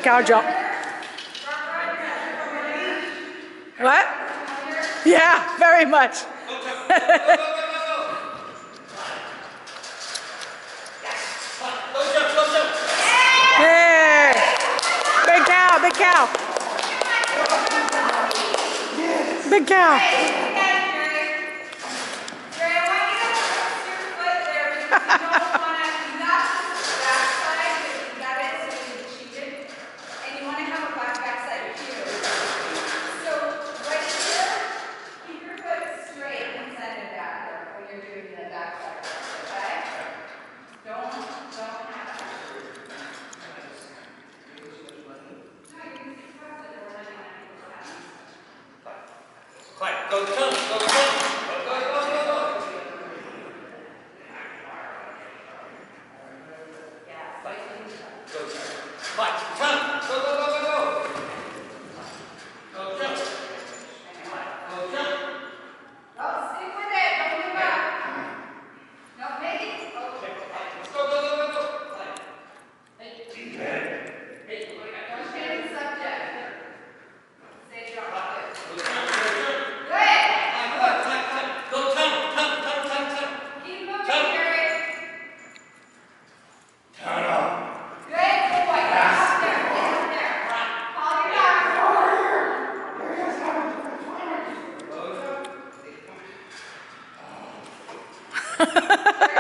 Big cow jump. What? Yeah, very much. Hey! Big cow, big cow. Big cow. Go, go, go, go, go, go, go, go, go. Fight, jump, go, go, go, go, go. Go, jump. Go, jump. Oh, stick with it, don't give up. Don't make it. Okay. Let's go, go, go, go, go. Don't change the subject. Stay strong. Ha ha ha.